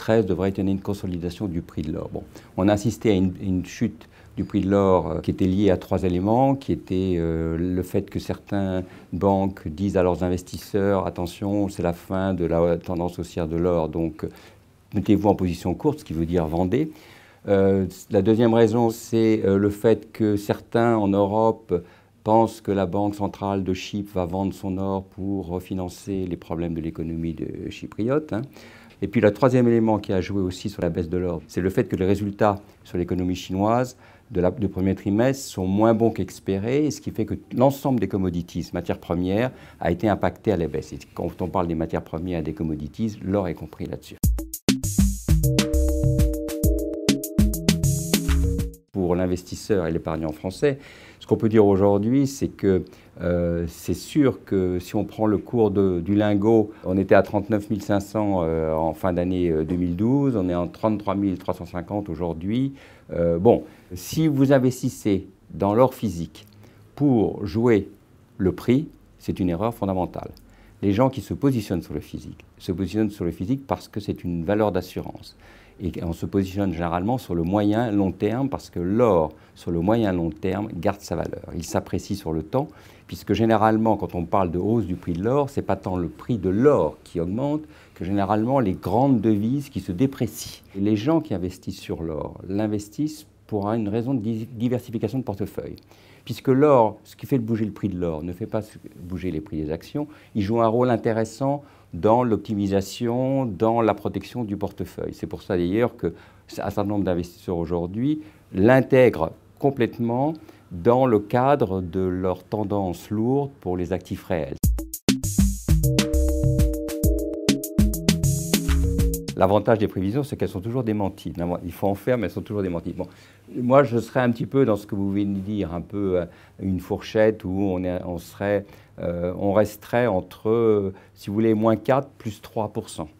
2013 devrait être une consolidation du prix de l'or. Bon, on a assisté à une chute du prix de l'or qui était liée à 3 éléments, qui étaient le fait que certaines banques disent à leurs investisseurs « Attention, c'est la fin de la tendance haussière de l'or, donc mettez-vous en position courte », ce qui veut dire « vendez ». La deuxième raison, c'est le fait que certains en Europe pensent que la Banque centrale de Chypre va vendre son or pour refinancer les problèmes de l'économie chypriote. Et puis le troisième élément qui a joué aussi sur la baisse de l'or, c'est le fait que les résultats sur l'économie chinoise du premier trimestre sont moins bons qu'espérés, ce qui fait que l'ensemble des commodities, matières premières, a été impacté à la baisse. Et quand on parle des matières premières et des commodities, l'or est compris là-dessus. Pour l'investisseur et l'épargnant français, ce qu'on peut dire aujourd'hui, c'est que c'est sûr que si on prend le cours du lingot, on était à 39 500 en fin d'année 2012, on est en 33 350 aujourd'hui. Bon, si vous investissez dans l'or physique pour jouer le prix, c'est une erreur fondamentale. Les gens qui se positionnent sur le physique parce que c'est une valeur d'assurance. Et on se positionne généralement sur le moyen-long terme parce que l'or, sur le moyen-long terme, garde sa valeur. Il s'apprécie sur le temps, puisque généralement, quand on parle de hausse du prix de l'or, ce n'est pas tant le prix de l'or qui augmente que généralement les grandes devises qui se déprécient. Et les gens qui investissent sur l'or l'investissent pour une raison de diversification de portefeuille. Puisque l'or, ce qui fait bouger le prix de l'or, ne fait pas bouger les prix des actions, il joue un rôle intéressant dans l'optimisation, dans la protection du portefeuille. C'est pour ça d'ailleurs qu'un certain nombre d'investisseurs aujourd'hui l'intègrent complètement dans le cadre de leur tendance lourde pour les actifs réels. L'avantage des prévisions, c'est qu'elles sont toujours démenties. Il faut en faire, mais elles sont toujours démenties. Bon, moi, je serais un petit peu dans ce que vous venez de dire, un peu une fourchette où on resterait entre, si vous voulez, -4 plus 3%.